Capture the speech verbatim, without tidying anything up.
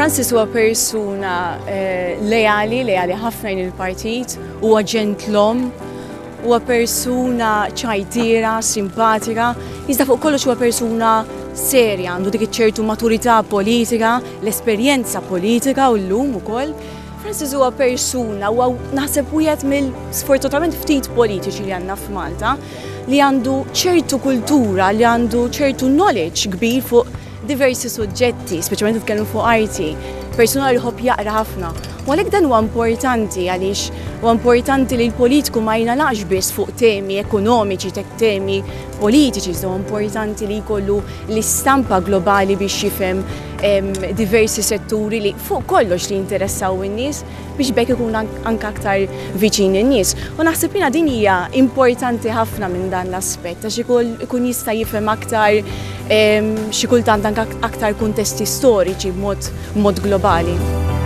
Francis huwa persuna eh, leali, leali ħafna in il-partit, huwa ġentlom, huwa persuna ċajtira, simpatika, iżda fuq kollox huwa persuna serja, għandu dik ċertu maturità politika, l-esperjenza politika u llum ukoll. Francis huwa persuna, huwa naħseb wieħed mill-sfortunatament ftit politiċi li għandna f'Malta, li għandu ċertu kultura, li għandu ċertu knowledge kbir fuq diversi suġġetti, speċjalment nitkellmu fuq arti, persuna li ħobb jaqra ħafna. U għalhekk dan huwa importanti għaliex huwa importanti li l-politiku ma jingħalaqx biss fuq temi ekonomiċi, tek temi politiċi, huwa importanti li jkollu l-istampa globali biex jifhem diversi setturi li fuq kollox li jinteressaw in-nies biex bekk ikun anke aktar viċin in-nies. U naħseb jiena din hija importanti ħafna minn dan l-aspett għax ikun jista' jifhem aktar xi kultant anke aktar kuntesti storiċi b'mod globali.